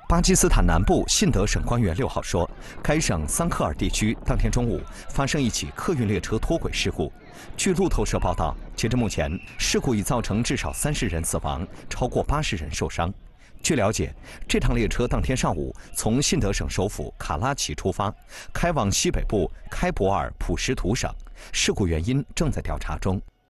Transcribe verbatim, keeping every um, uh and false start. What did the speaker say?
巴基斯坦南部信德省官员六号说，该省桑科尔地区当天中午发生一起客运列车脱轨事故。据路透社报道，截至目前，事故已造成至少三十人死亡，超过八十人受伤。据了解，这趟列车当天上午从信德省首府卡拉奇出发，开往西北部开伯尔普什图省。事故原因正在调查中。